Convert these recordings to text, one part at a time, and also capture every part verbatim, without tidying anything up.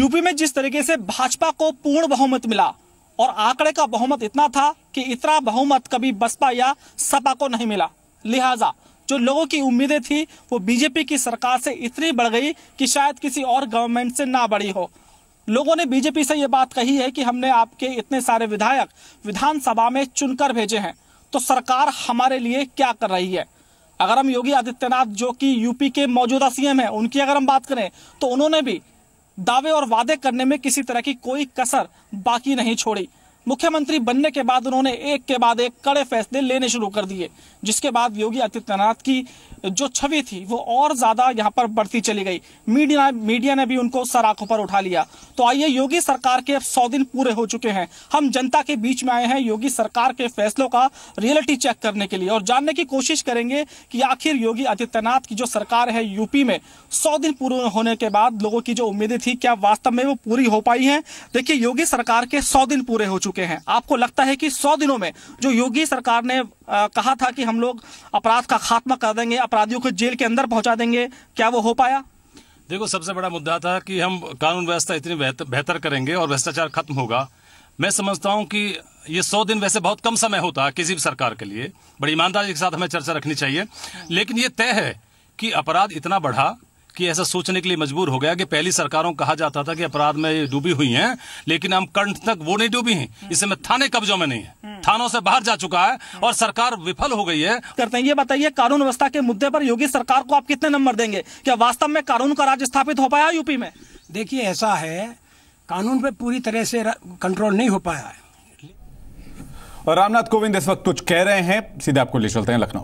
UP में जिस तरीके से भाजपा को पूर्ण बहुमत मिला और आंकड़े का बहुमत इतना था कि इतना बहुमत कभी बसपा या सपा को नहीं मिला, लिहाजा जो लोगों की उम्मीदें थी वो बीजेपी की सरकार से इतनी बढ़ गई कि शायद किसी और गवर्नमेंट से ना बढ़ी हो। लोगों ने बीजेपी से ये बात कही है कि हमने आपके इतने सारे विधायक विधानसभा में चुनकर भेजे हैं, तो सरकार हमारे लिए क्या कर रही है। अगर हम योगी आदित्यनाथ जो कि यूपी के मौजूदा सीएम हैं उनकी अगर हम बात करें तो उन्होंने भी दावे और वादे करने में किसी तरह की कोई कसर बाकी नहीं छोड़ी। मुख्यमंत्री बनने के बाद उन्होंने एक के बाद एक कड़े फैसले लेने शुरू कर दिए, जिसके बाद योगी आदित्यनाथ की जो छवि थी वो और ज्यादा यहाँ पर बढ़ती चली गई। मीडिया मीडिया ने भी उनको सर आंखों पर उठा लिया। तो आइए, योगी सरकार के अब सौ दिन पूरे हो चुके हैं, हम जनता के बीच में आए हैं योगी सरकार के फैसलों का रियलिटी चेक करने के लिए और जानने की कोशिश करेंगे कि आखिर योगी आदित्यनाथ की जो सरकार है यूपी में सौ दिन पूरे होने के बाद लोगों की जो उम्मीदें थी क्या वास्तव में वो पूरी हो पाई है। देखिए, योगी सरकार के सौ दिन पूरे हो चुके हैं। आपको लगता है कि सौ दिनों में जो योगी सरकार ने आ, कहा था कि हम लोग अपराध का खात्मा कर देंगे, अपराधियों को जेल के अंदर पहुंचा देंगे, क्या वो हो पाया? देखो, सबसे बड़ा मुद्दा था कि हम कानून व्यवस्था इतनी बेहतर करेंगे और भ्रष्टाचार खत्म होगा। मैं समझता हूं कि ये सौ दिन वैसे बहुत कम समय होता है किसी भी सरकार के लिए, बड़ी ईमानदारी के साथ हमें चर्चा रखनी चाहिए। लेकिन ये तय है कि अपराध इतना बढ़ा कि ऐसा सोचने के लिए मजबूर हो गया कि पहली सरकारों को कहा जाता था कि अपराध में डूबी हुई हैं, लेकिन हम कंठ तक वो नहीं डूबी हैं। इस समय थाने कब्जों में नहीं है, थानों से बाहर जा चुका है और सरकार विफल हो गई है। करते हैं, ये बताइए, कानून व्यवस्था के मुद्दे पर योगी सरकार को आप कितने नंबर देंगे? क्या वास्तव में कानून का राज स्थापित हो पाया यूपी में? देखिए, ऐसा है, कानून पे पूरी तरह से कंट्रोल नहीं हो पाया है। और रामनाथ कोविंद इस वक्त कुछ कह रहे हैं, सीधे आपको ले चलते हैं लखनऊ।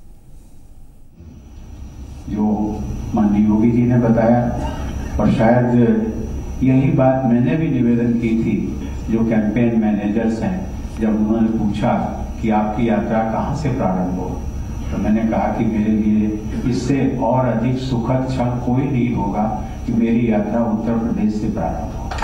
जो माननीय योगी जी ने बताया, और शायद यही बात मैंने भी निवेदन की थी जो कैंपेन मैनेजर्स हैं, जब उन्होंने पूछा कि आपकी यात्रा कहां से प्रारंभ हो, तो मैंने कहा कि मेरे लिए इससे और अधिक सुखद क्षण कोई नहीं होगा कि मेरी यात्रा उत्तर प्रदेश से प्रारंभ हो।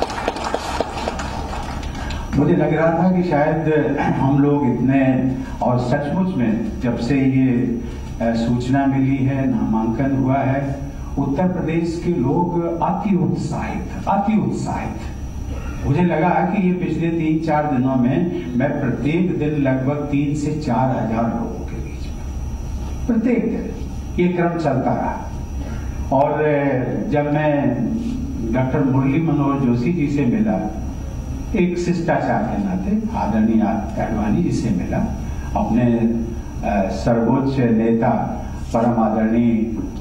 मुझे लग रहा था कि शायद हम लोग इतने, और सचमुच में जब से ये सूचना मिली है, नामांकन हुआ है, उत्तर प्रदेश के लोग अति उत्साहित अति उत्साहित मुझे लगा कि ये पिछले तीन चार दिनों में मैं प्रत्येक दिन लगभग तीन से चार हजार लोगों के बीच में प्रत्येक दिन ये क्रम चलता रहा। और जब मैं डॉक्टर मुरली मनोहर जोशी जी से मिला, एक शिष्टाचार के नाते आदरणीय अडवाणी जी से मिला, अपने सर्वोच्च नेता परम आदरणीय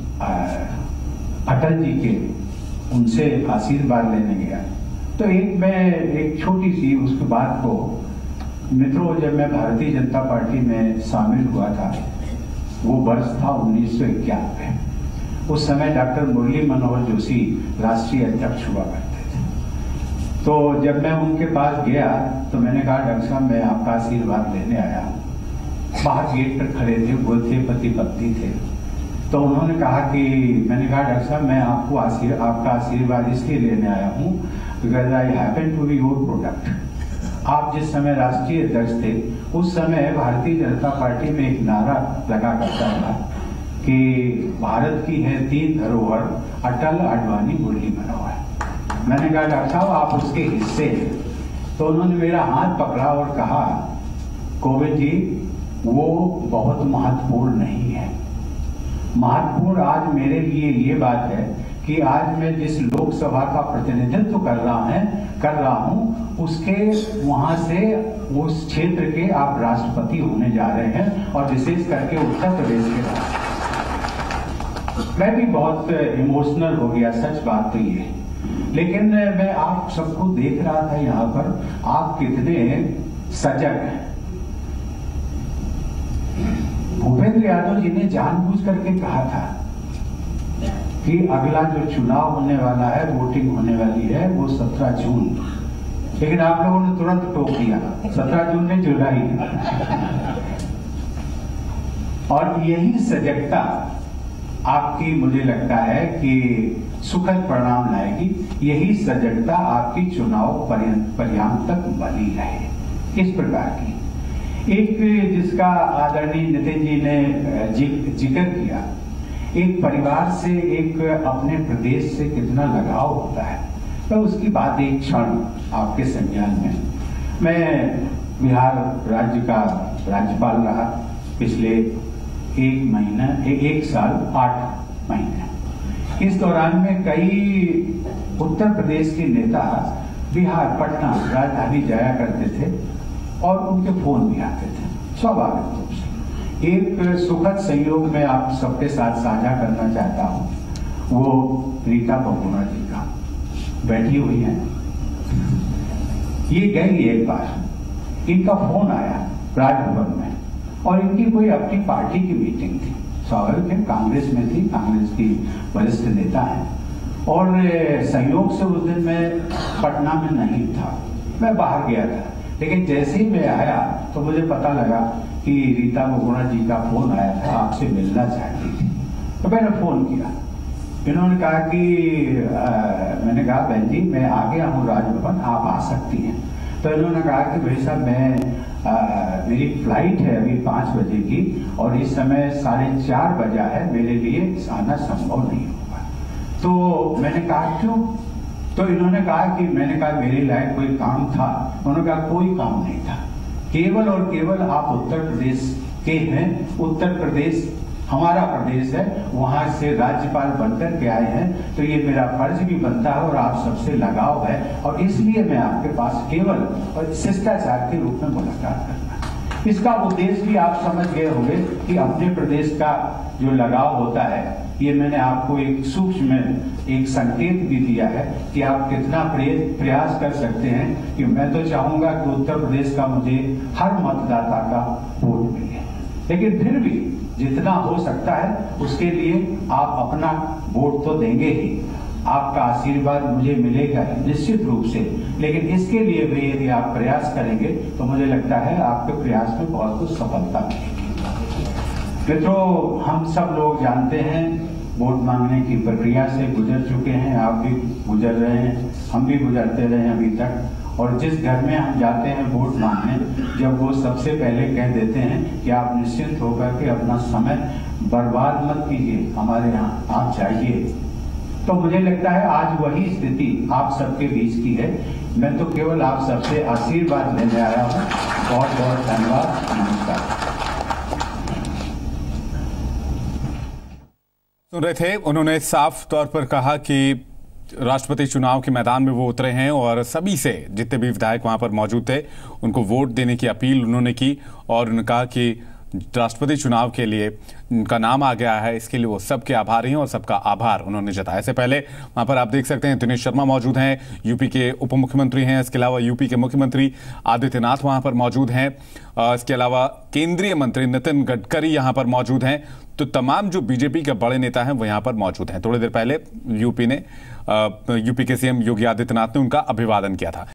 अटल जी के उनसे आशीर्वाद लेने गया, तो एक मैं एक छोटी सी उसके बाद को मित्रों, जब मैं भारतीय जनता पार्टी में शामिल हुआ था, वो वर्ष था उन्नीस सौ इक्यानवे। उस समय डॉक्टर मुरली मनोहर जोशी राष्ट्रीय अध्यक्ष हुआ करते थे। तो जब मैं उनके पास गया तो मैंने कहा, डॉक्टर साहब मैं आपका आशीर्वाद लेने आया हूँ। बाहर गेट पर खड़े थे, वो थे पति पत्नी थे। तो उन्होंने कहा कि, मैंने कहा डॉक्टर साहब मैं आपको आशीर्वाद आपका आशीर्वाद इसलिए लेने आया हूँ because I happen to be your product. आप जिस समय राष्ट्रीय अध्यक्ष थे उस समय भारतीय जनता पार्टी में एक नारा लगा करता था कि भारत की है तीन धरोहर, अटल, आडवाणी, मुरली मनोहर। मैंने कहा डॉक्टर साहब आप उसके हिस्से हैं। तो उन्होंने मेरा हाथ पकड़ा और कहा, कोविंद जी वो बहुत महत्वपूर्ण नहीं है। महत्वपूर्ण आज मेरे लिए ये बात है कि आज मैं जिस लोकसभा का प्रतिनिधित्व कर रहा है कर रहा हूं उसके वहां से उस क्षेत्र के आप राष्ट्रपति होने जा रहे हैं, और विशेष करके उत्तर प्रदेश के राष्ट्रपति। मैं भी बहुत इमोशनल हो गया, सच बात तो ये है। लेकिन मैं आप सबको देख रहा था यहाँ पर, आप कितने सजग हैं। भूपेंद्र यादव जी ने जानबूझ करके कहा था कि अगला जो चुनाव होने वाला है, वोटिंग होने वाली है, वो सत्रह जून, लेकिन आप लोगों ने तुरंत टोक दिया, सत्रह जून में जुलाई। और यही सजगता आपकी, मुझे लगता है कि सुखद परिणाम लाएगी। यही सजगता आपकी चुनाव परिणाम तक बनी रहे। इस प्रकार की एक, जिसका आदरणीय नितिन जी ने जिक्र किया, एक परिवार से, एक अपने प्रदेश से कितना लगाव होता है। तो उसकी बात एक क्षण आपके संज्ञान में। मैं बिहार राज्य का राज्यपाल रहा पिछले एक महीना ए, एक साल आठ महीने। इस दौरान में कई उत्तर प्रदेश के नेता बिहार पटना राजधानी जाया करते थे और उनके फोन भी आते थे स्वाभाविक रूप से। एक सुखद संयोग में आप सबके साथ साझा करना चाहता हूं, वो रीता बहुगुणा जी का बैठी हुई है। ये गई एक बार, इनका फोन आया राजभवन में और इनकी कोई अपनी पार्टी की मीटिंग थी। स्वाभाविक है, कांग्रेस में थी, कांग्रेस की वरिष्ठ नेता है और संयोग से उस दिन मैं पटना में नहीं था, मैं बाहर गया था। लेकिन जैसे ही मैं आया तो मुझे पता लगा कि रीता बहुगुणा जी का फोन आया था, आपसे मिलना चाहती थी। तो मैंने फोन किया, इन्होंने कहा कि आ, मैंने कहा बहन जी मैं आ गया हूँ राजभवन, आप आ सकती हैं। तो इन्होंने कहा कि भाई साहब मैं आ, मेरी फ्लाइट है अभी पाँच बजे की और इस समय साढ़े चार बजा है, मेरे लिए आना संभव नहीं होगा। तो मैंने कहा क्यों? तो इन्होंने कहा कि मैंने कहा मेरे लायक कोई काम था। उन्होंने कहा कोई काम नहीं था, केवल और केवल आप उत्तर प्रदेश के हैं, उत्तर प्रदेश हमारा प्रदेश है, वहां से राज्यपाल बनकर के आए हैं, तो ये मेरा फर्ज भी बनता है और आप सबसे लगाव है और इसलिए मैं आपके पास केवल और शिष्टाचार के रूप में मुलाकात करना। इसका उद्देश्य भी आप समझ गए होंगे कि अपने प्रदेश का जो लगाव होता है, ये मैंने आपको एक सूक्ष्म एक संकेत भी दिया है कि आप कितना प्रयास कर सकते हैं कि मैं तो चाहूंगा कि उत्तर प्रदेश का मुझे हर मतदाता का वोट मिले, लेकिन फिर भी जितना हो सकता है उसके लिए आप अपना वोट तो देंगे ही, आपका आशीर्वाद मुझे मिलेगा निश्चित रूप से। लेकिन इसके लिए भी यदि आप प्रयास करेंगे तो मुझे लगता है आपके प्रयास में बहुत कुछ सफलता मिलेगी। मित्रों, हम सब लोग जानते हैं, वोट मांगने की प्रक्रिया से गुजर चुके हैं, आप भी गुजर रहे हैं, हम भी गुजरते रहे हैं अभी तक। और जिस घर में हम जाते हैं वोट मांगने, जब वो सबसे पहले कह देते हैं कि आप निश्चिंत होकर के अपना समय बर्बाद मत कीजिए, हमारे यहाँ आप जाइए, तो मुझे लगता है आज वही स्थिति आप सबके बीच की है। मैं तो केवल आप सबसे आशीर्वाद लेने आया हूँ। बहुत बहुत धन्यवाद, नमस्कार। सुन रहे थे, उन्होंने साफ तौर पर कहा कि राष्ट्रपति चुनाव के मैदान में वो उतरे हैं और सभी से, जितने भी विधायक वहां पर मौजूद थे, उनको वोट देने की अपील उन्होंने की और उन्होंने कहा कि राष्ट्रपति चुनाव के लिए उनका नाम आ गया है, इसके लिए वो सबके आभारी हैं और सबका आभार उन्होंने जताया। इससे पहले वहां पर आप देख सकते हैं दिनेश शर्मा मौजूद हैं, यूपी के उप मुख्यमंत्री हैं, इसके अलावा यूपी के मुख्यमंत्री आदित्यनाथ वहां पर मौजूद हैं, इसके अलावा केंद्रीय मंत्री नितिन गडकरी यहां पर मौजूद हैं। तो तमाम जो बीजेपी के बड़े नेता हैं वो यहां पर मौजूद हैं। थोड़ी देर पहले यूपी ने यूपी के सीएम योगी आदित्यनाथ ने उनका अभिवादन किया था।